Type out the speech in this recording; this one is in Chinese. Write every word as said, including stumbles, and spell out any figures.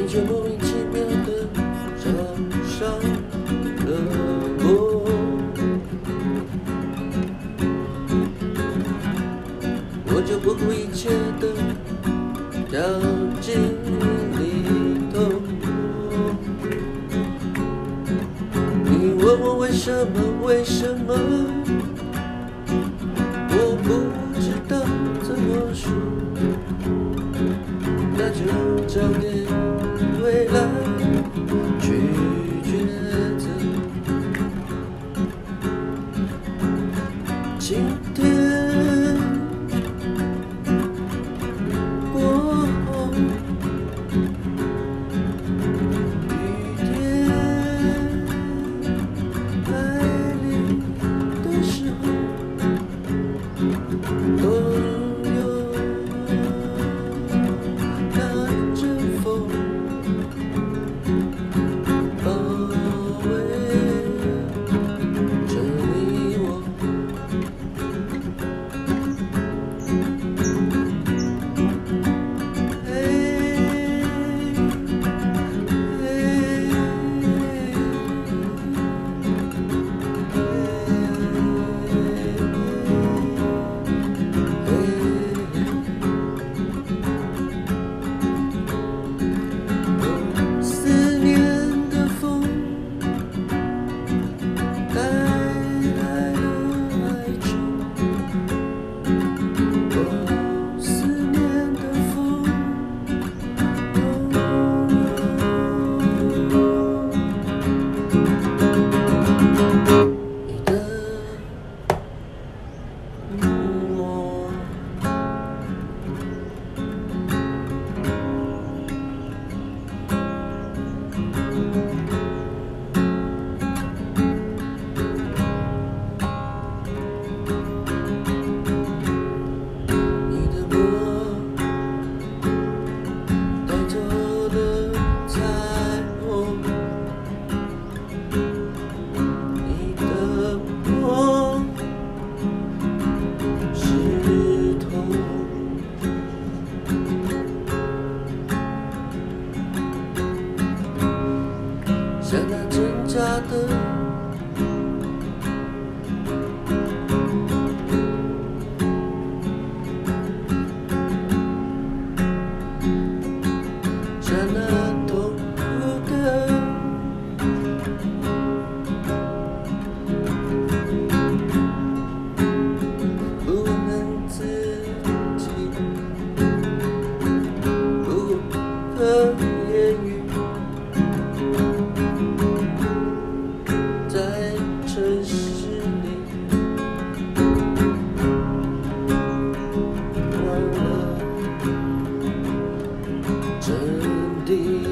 却莫名其妙的找上了我。我就不顾一切的掉进里头。你问我为什么？为什么？我不知道怎么说，那就交给未来去抉择。今天过后，雨天来临的时候，都有那阵风包围着你我。思念的风带来了哀愁，哦，思念的风，你的我。你的我带走了彩虹，你的我是痛，像那挣扎的像那痛苦的，不能自己，不可言喻，在城市里忘了真谛。